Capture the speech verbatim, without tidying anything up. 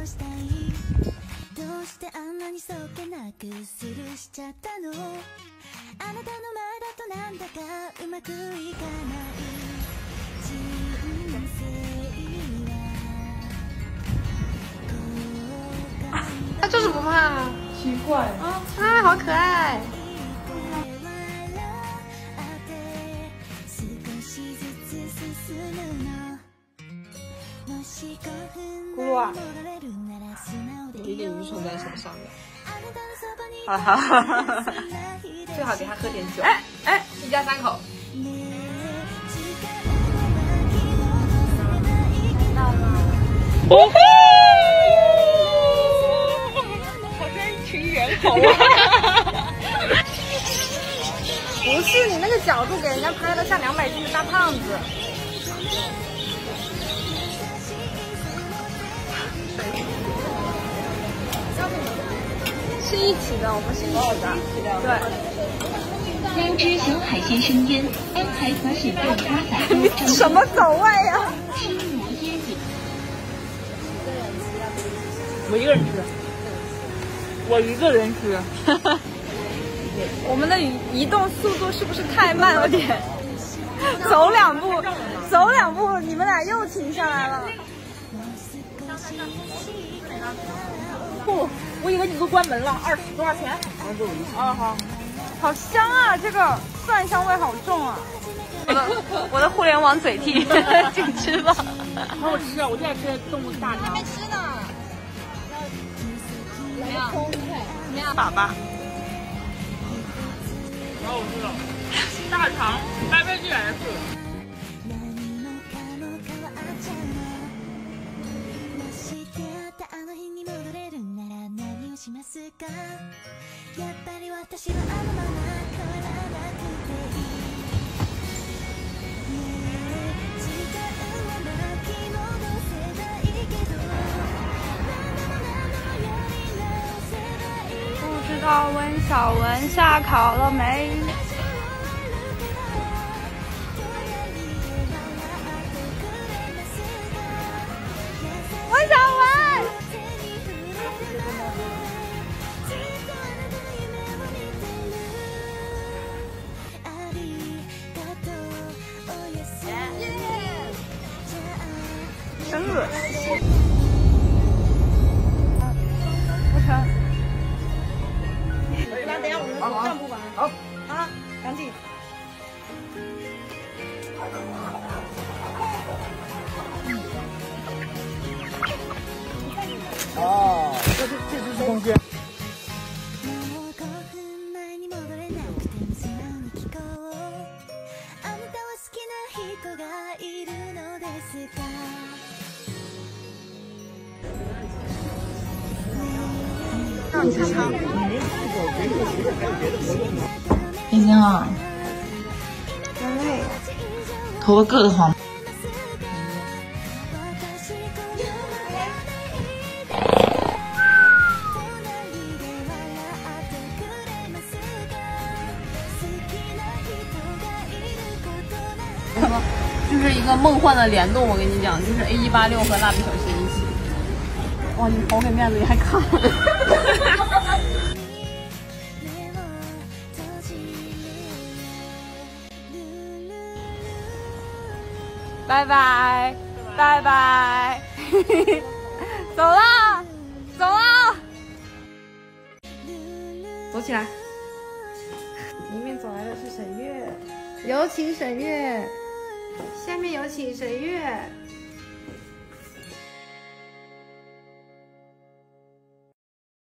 他就是不怕， 奇怪啊啊，好可爱！ 咕噜啊， 你一定愚蠢在手上面。 哈哈哈哈哈！ 最好给他喝点酒。 哎哎， 一家三口。 哦吼！好像一群猿猴啊！ 不是你那个角度给人家拍的像两百斤的大胖子。是一起的，我们是一起的。对。 三只小海鲜生腌，安排可使用加载。 什么走位呀？ 青蘑椰子。 我一个人吃。我一个人吃。 我们的移动速度是不是太慢了点？走两步，走两步，你们俩又停下来了。 不，我以为你都关门了。二十多少钱？啊好， 好香啊！这个蒜香味好重啊！我的我的互联网嘴替，请吃吧。 好好吃啊！我最爱吃动物大肠。 还没吃呢。怎么样？怎么样，粑粑？ 好好吃啊！大肠搭配 G S。 不知道问小文下考了没？问小文。真恶心！不成。来，等下我们上不完。好。啊，赶紧。 哦，这是这只是公鸡。 让你尝尝。 冰冰啊， 真累。 头发硌得慌。 就是一个梦幻的联动，我跟你讲，就是 A 一八六和蜡笔小新一起。哇，你好给面子，你还看？ 拜拜，拜拜，走啦，走啦，走起来。迎面走来的是沈月，有请沈月，下面有请沈月。